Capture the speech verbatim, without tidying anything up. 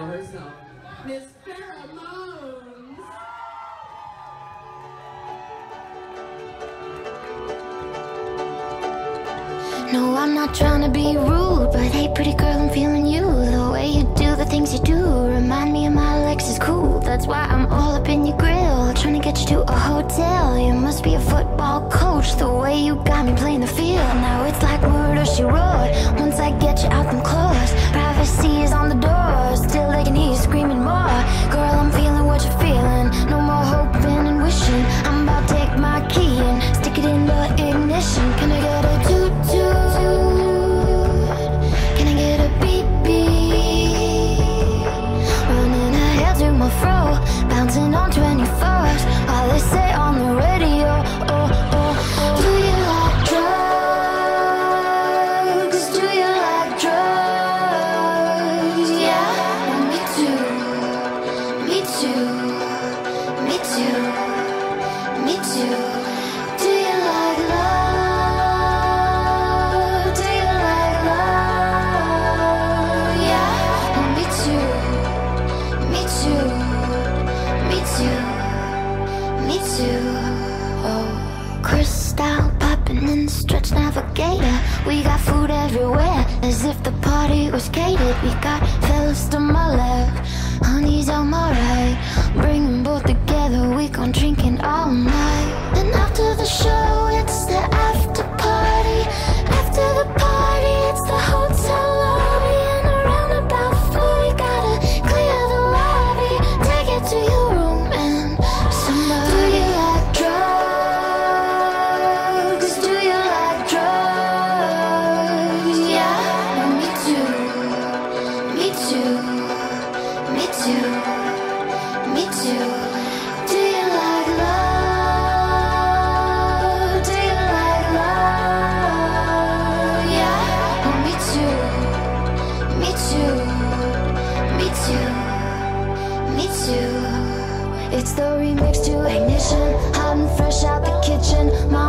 herself, Miss Pheromones. No, I'm not trying to be rude, but hey, pretty girl, I'm feeling you. The way you do the things you do remind me of my Lexus cool. That's why I'm all up in your grill, trying to get you to a hotel. You must be a football coach, the way you got me playing the field. Now it's like murder, she wrote. Once I get you out them clothes, privacy is on the door. Still they can hear you screaming more. Girl, I'm feeling what you're feeling. No more hoping and wishing. I'm about to take my key and stick it in the ignition. Can I get a toot toot? Can I get a beep beep? Running ahead to my fro, bouncing on twenty-fours while they say on the radio, oh, oh, oh. Do you like drugs? Do you like drugs? Yeah, well, me too, me too, me too, me too. Do you like love? Do you like love? Yeah, well, me too, me too, me too, me too. Oh, crystal popping in the stretch navigator. We got food everywhere, as if the party was catered. We got fellas to my left, honeys on my right. Bring them both together, we gon' drinking all night. And after the show, it's the after party. After the party, it's the hotel lobby. And around about four, we gotta clear the lobby. Take it to your room and somebody. Do you like drugs? Do you like drugs? Yeah, well, me too, me too, me too, me too. Do you like love? Do you like love? Yeah, well, me too, me too, me too, me too. It's the remix to Ignition, hot and fresh out the kitchen. Mom